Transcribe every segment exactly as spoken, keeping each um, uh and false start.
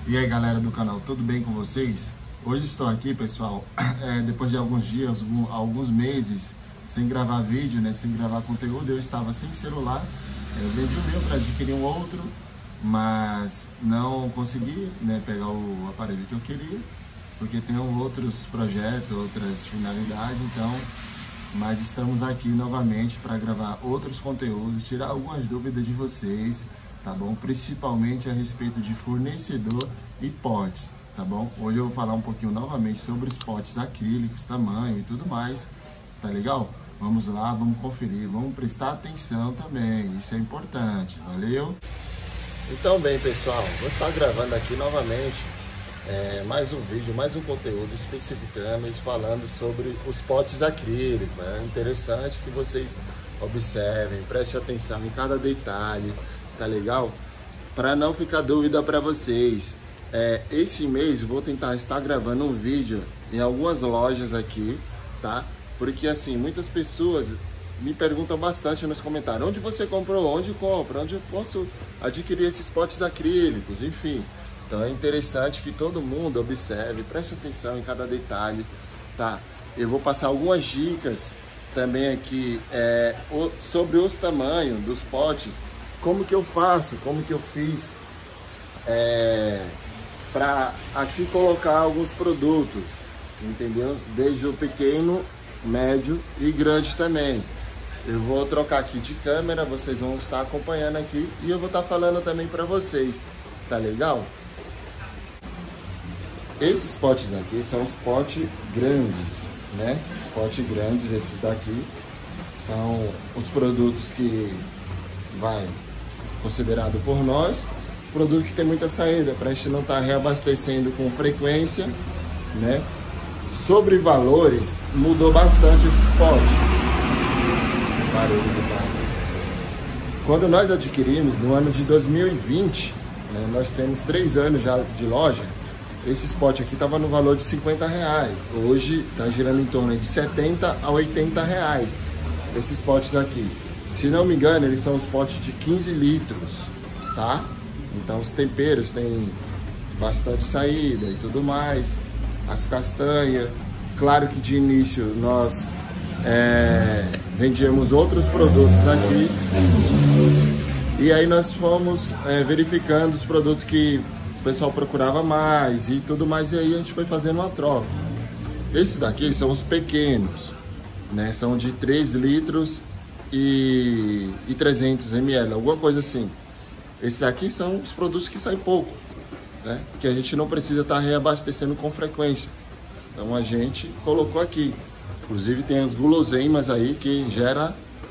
E aí galera do canal, tudo bem com vocês? Hoje estou aqui, pessoal, é, depois de alguns dias, alguns meses sem gravar vídeo, né, sem gravar conteúdo. Eu estava sem celular, eu vendi o meu para adquirir um outro, mas não consegui, né, pegar o aparelho que eu queria, porque tem outros projetos, outras finalidades, então, mas estamos aqui novamente para gravar outros conteúdos, tirar algumas dúvidas de vocês, tá bom? Principalmente a respeito de fornecedor e potes, tá bom? Hoje eu vou falar um pouquinho novamente sobre os potes acrílicos, tamanho e tudo mais, tá legal? Vamos lá, vamos conferir, vamos prestar atenção também, isso é importante, valeu? Então bem, pessoal, vou estar gravando aqui novamente é, mais um vídeo, mais um conteúdo especificando e falando sobre os potes acrílicos. É interessante que vocês observem, prestem atenção em cada detalhe, tá legal? Para não ficar dúvida para vocês, é, esse mês eu vou tentar estar gravando um vídeo em algumas lojas aqui, tá? Porque assim, muitas pessoas me perguntam bastante nos comentários: onde você comprou, onde compra, onde eu posso adquirir esses potes acrílicos, enfim. Então é interessante que todo mundo observe, preste atenção em cada detalhe, tá? Eu vou passar algumas dicas também aqui é, sobre os tamanhos dos potes, como que eu faço, como que eu fiz é, para aqui colocar alguns produtos, entendeu? Desde o pequeno, médio e grande também. Eu vou trocar aqui de câmera, vocês vão estar acompanhando aqui e eu vou estar falando também para vocês, tá legal? Esses potes aqui são os potes grandes, né? Os potes grandes, esses daqui são os produtos que vai considerado por nós, produto que tem muita saída, para a gente não estar reabastecendo com frequência, né? Sobre valores, mudou bastante esses potes. Barulho do carro. Quando nós adquirimos, no ano de dois mil e vinte, né, nós temos três anos já de loja, esses potes aqui estavam no valor de cinquenta reais. Hoje está girando em torno de setenta a oitenta reais. Esses potes aqui. Se não me engano, eles são os potes de quinze litros, tá? Então os temperos têm bastante saída e tudo mais. As castanhas. Claro que de início nós é, vendíamos outros produtos aqui. E aí nós fomos é, verificando os produtos que o pessoal procurava mais e tudo mais. E aí a gente foi fazendo uma troca. Esses daqui são os pequenos, né? São de três litros e, e trezentos mililitros, alguma coisa assim. Esses aqui são os produtos que saem pouco, né? Que a gente não precisa estar reabastecendo com frequência. Então a gente colocou aqui. Inclusive tem as guloseimas aí que gera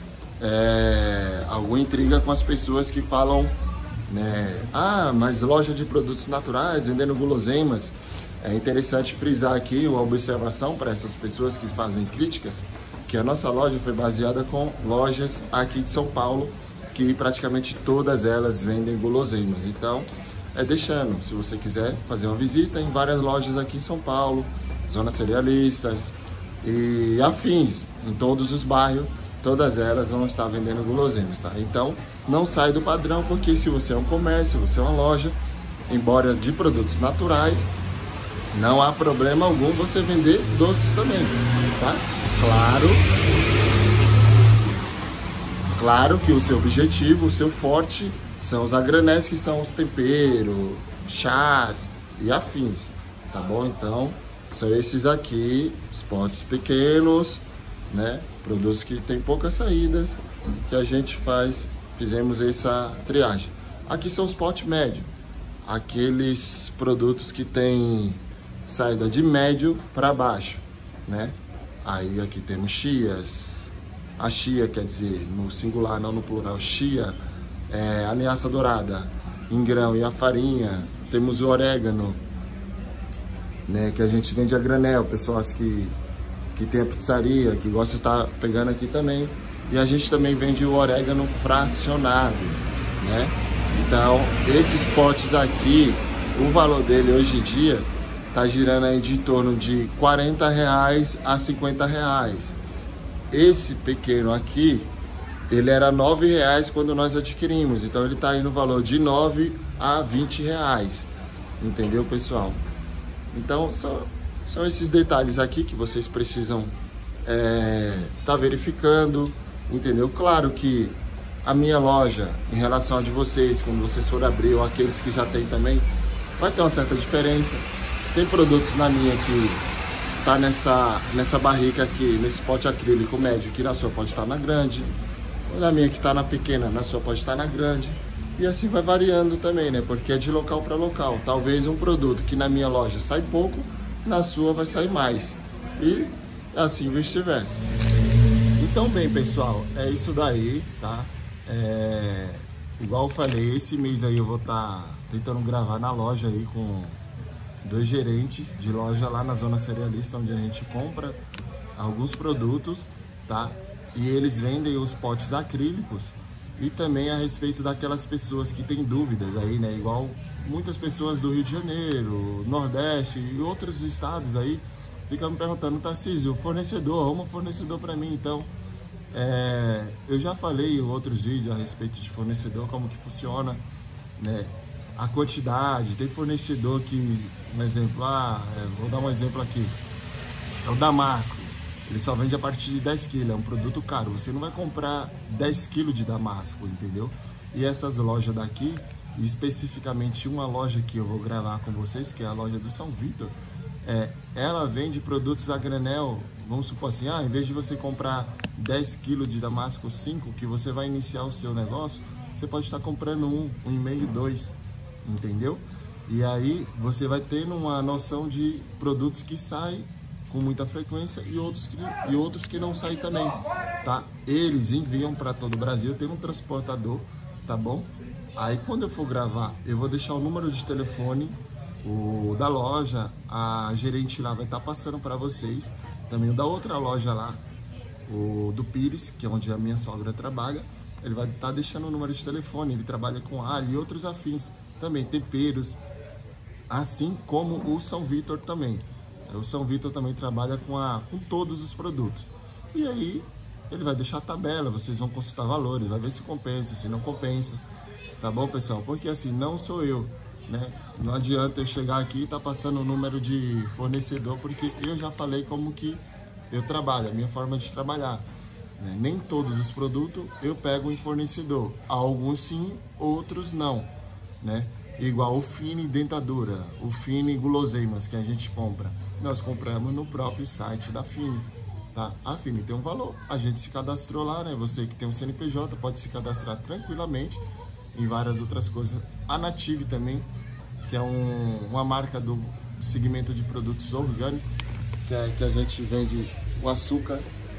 é, alguma intriga com as pessoas que falam, né? Ah, mas loja de produtos naturais vendendo guloseimas. É interessante frisar aqui uma observação para essas pessoas que fazem críticas, que a nossa loja foi baseada com lojas aqui de São Paulo, que praticamente todas elas vendem guloseimas. Então, é deixando, se você quiser fazer uma visita em várias lojas aqui em São Paulo, zonas cerealistas e afins, em todos os bairros, todas elas vão estar vendendo guloseimas, tá? Então, não sai do padrão, porque se você é um comércio, você é uma loja, embora de produtos naturais, não há problema algum você vender doces também, tá? Claro, claro que o seu objetivo, o seu forte são os a granéis, que são os temperos, chás e afins, tá bom? Então, são esses aqui, os potes pequenos, né? Produtos que tem poucas saídas, que a gente faz, fizemos essa triagem. Aqui são os potes médios, aqueles produtos que tem saída de médio para baixo, né? Aí aqui temos chias, a chia quer dizer, no singular, não no plural, chia, é, ameaça dourada, em grão e a farinha. Temos o orégano, né, que a gente vende a granel, pessoas que, que tem a pizzaria, que gosta de estar pegando aqui também. E a gente também vende o orégano fracionado, né? Então, esses potes aqui, o valor dele hoje em dia tá girando aí de em torno de quarenta reais a cinquenta reais. Esse pequeno aqui, ele era nove reais quando nós adquirimos, então ele tá aí no valor de nove a vinte reais. Entendeu, pessoal? Então, são, são esses detalhes aqui que vocês precisam é, tá verificando, entendeu? Claro que a minha loja, em relação a de vocês, quando vocês forem abrir, ou aqueles que já tem também, vai ter uma certa diferença. Tem produtos na minha que tá nessa, nessa barrica aqui, nesse pote acrílico médio, que na sua pode estar na grande. Ou na minha que tá na pequena, na sua pode estar na grande. E assim vai variando também, né? Porque é de local para local. Talvez um produto que na minha loja sai pouco, na sua vai sair mais. E assim vice-versa. Então, bem, pessoal, é isso daí, tá? É, igual eu falei, esse mês aí eu vou estar tá tentando gravar na loja aí com dois gerentes de loja lá na Zona Cerealista, onde a gente compra alguns produtos, tá? E eles vendem os potes acrílicos. E também a respeito daquelas pessoas que têm dúvidas aí, né? Igual muitas pessoas do Rio de Janeiro, Nordeste e outros estados aí ficam me perguntando: Tarcísio, o fornecedor, arruma um fornecedor para mim. Então, é, eu já falei em outros vídeos a respeito de fornecedor, como que funciona, né? A quantidade, tem fornecedor que, um exemplo, ah, vou dar um exemplo aqui, é o Damasco. Ele só vende a partir de dez quilos, é um produto caro. Você não vai comprar dez quilos de Damasco, entendeu? E essas lojas daqui, especificamente uma loja que eu vou gravar com vocês, que é a loja do São Vitor, é, ela vende produtos a granel. Vamos supor assim, ah, em vez de você comprar dez quilos de Damasco cinco, que você vai iniciar o seu negócio, você pode estar comprando um, um e meio, dois, entendeu? E aí você vai ter uma noção de produtos que saem com muita frequência e outros que, e outros que não saem também, tá? Eles enviam para todo o Brasil, tem um transportador, tá bom? Aí quando eu for gravar, eu vou deixar o número de telefone o da loja, a gerente lá vai estar tá passando para vocês, também o da outra loja lá, o do Pires, que é onde a minha sogra trabalha, ele vai estar tá deixando o número de telefone, ele trabalha com alho e outros afins, também temperos, assim como o São Vitor também. O São Vitor também trabalha com, a, com todos os produtos. E aí ele vai deixar a tabela, vocês vão consultar valores, vai ver se compensa, se não compensa. Tá bom, pessoal? Porque assim, não sou eu, né? Não adianta eu chegar aqui e tá passando o número de fornecedor, porque eu já falei como que eu trabalho, a minha forma de trabalhar. Né? Nem todos os produtos eu pego em fornecedor. Alguns sim, outros não, né? Igual o Fini Dentadura, o Fini Guloseimas que a gente compra. Nós compramos no próprio site da Fini, tá? A Fini tem um valor, a gente se cadastrou lá, né? Você que tem um C N P J pode se cadastrar tranquilamente em várias outras coisas. A Native também, que é um, uma marca do segmento de produtos orgânicos, que, é, que a gente vende o açúcar.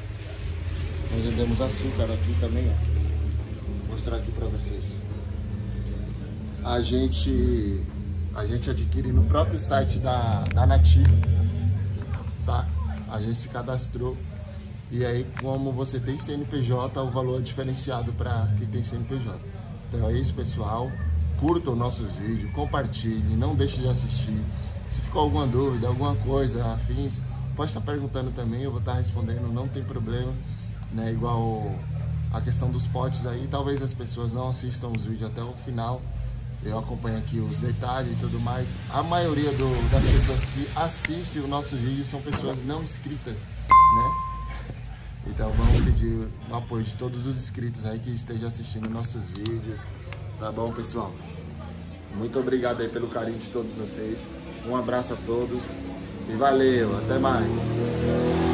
Nós vendemos açúcar aqui também, ó. Vou mostrar aqui para vocês. A gente, a gente adquire no próprio site da, da Native, tá? A gente se cadastrou e aí, como você tem C N P J, o valor é diferenciado para quem tem C N P J. Então é isso, pessoal. Curtam nossos vídeos, compartilhem, não deixe de assistir. Se ficou alguma dúvida, alguma coisa, afins, pode estar perguntando também, eu vou estar respondendo, não tem problema, né? Igual a questão dos potes aí, talvez as pessoas não assistam os vídeos até o final. Eu acompanho aqui os detalhes e tudo mais. A maioria do, das pessoas que assistem o nosso vídeo são pessoas não inscritas, né? Então vamos pedir o apoio de todos os inscritos aí que estejam assistindo nossos vídeos. Tá bom, pessoal? Muito obrigado aí pelo carinho de todos vocês. Um abraço a todos e valeu, até mais!